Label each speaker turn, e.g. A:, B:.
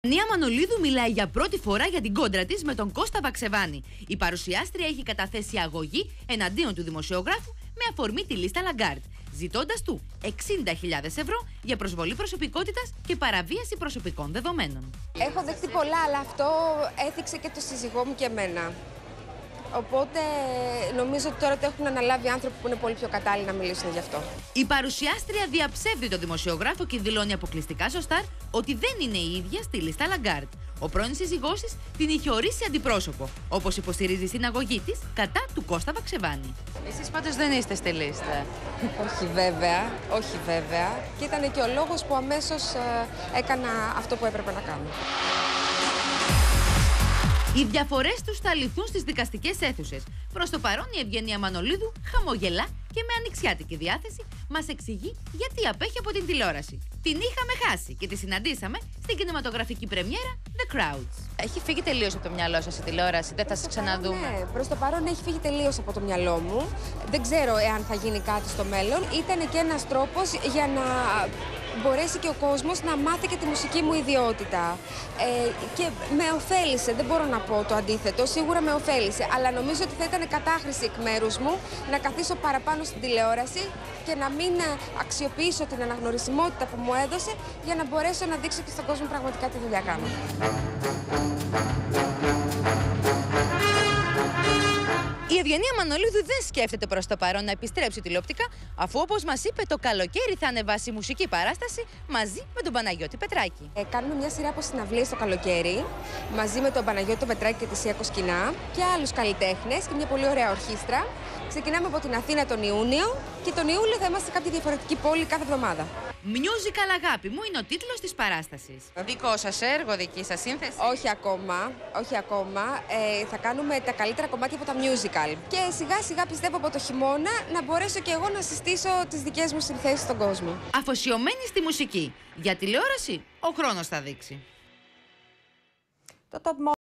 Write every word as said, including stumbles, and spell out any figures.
A: Νία Μανολίδου μιλάει για πρώτη φορά για την κόντρα της με τον Κώστα Βαξεβάνη. Η παρουσιάστρια έχει καταθέσει αγωγή εναντίον του δημοσιογράφου με αφορμή τη λίστα Λαγκάρτ, ζητώντας του εξήντα χιλιάδες ευρώ για προσβολή προσωπικότητας και παραβίαση προσωπικών δεδομένων.
B: Έχω δεχτεί πολλά, αλλά αυτό έθιξε και το σύζυγό μου και εμένα. Οπότε νομίζω ότι τώρα το έχουν αναλάβει άνθρωποι που είναι πολύ πιο κατάλληλοι να μιλήσουν γι' αυτό.
A: Η παρουσιάστρια διαψεύδει τον δημοσιογράφο και δηλώνει αποκλειστικά στο Σταρ ότι δεν είναι η ίδια στη λίστα Λαγκάρτ. Ο πρώην σύζυγός της την είχε ορίσει αντιπρόσωπο, όπως υποστηρίζει στην αγωγή της κατά του Κώστα Βαξεβάνη.
C: Εσείς πάντως δεν είστε στη λίστα.
B: Όχι βέβαια, όχι βέβαια. Και ήταν και ο λόγος που αμέσως ε, έκανα αυτό που έπρεπε να κάνω.
A: Οι διαφορές τους θα λυθούν στις δικαστικές αίθουσες. Προς το παρόν η Ευγενία Μανολίδου χαμογελά και με ανοιξιάτικη διάθεση μας εξηγεί γιατί απέχει από την τηλεόραση. Την είχαμε χάσει και τη συναντήσαμε στην κινηματογραφική πρεμιέρα The Crowds.
C: Έχει φύγει τελείως από το μυαλό σας η τηλεόραση, δεν θα σας ξαναδούμε.
B: Ναι, προς το παρόν έχει φύγει τελείως από το μυαλό μου. Δεν ξέρω εάν θα γίνει κάτι στο μέλλον. Ήταν και ένας τρόπος για να μπορέσει και ο κόσμος να μάθει και τη μουσική μου ιδιότητα. Ε, και με ωφέλισε, δεν μπορώ να πω το αντίθετο, σίγουρα με ωφέλισε. Αλλά νομίζω ότι θα ήταν κατάχρηση εκ μέρους μου να καθίσω παραπάνω στην τηλεόραση και να μην αξιοποιήσω την αναγνωρισιμότητα που μου έδωσε για να μπορέσω να δείξω και στον κόσμο πραγματικά τι δουλειά κάνω.
A: Η Ευγενία Μανολίδου δεν σκέφτεται προς το παρόν να επιστρέψει τηλεοπτικά, αφού όπως μας είπε το καλοκαίρι θα ανεβάσει μουσική παράσταση μαζί με τον Παναγιώτη Πετράκη.
B: Ε, κάνουμε μια σειρά από συναυλίες το καλοκαίρι, μαζί με τον Παναγιώτη Πετράκη και τη Σία Κοσκινά και άλλους καλλιτέχνες και μια πολύ ωραία ορχήστρα. Ξεκινάμε από την Αθήνα τον Ιούνιο και τον Ιούλιο θα είμαστε σε κάποια διαφορετική πόλη κάθε εβδομάδα.
A: Musical αγάπη μου είναι ο τίτλος της παράστασης.
C: Δικό σας έργο, δική σας σύνθεση.
B: Όχι ακόμα, όχι ακόμα. Ε, θα κάνουμε τα καλύτερα κομμάτια από τα musical. Και σιγά σιγά πιστεύω από το χειμώνα να μπορέσω και εγώ να συστήσω τις δικές μου συνθέσεις στον κόσμο.
A: Αφοσιωμένη στη μουσική. Για τηλεόραση, ο χρόνος θα δείξει.
B: Το top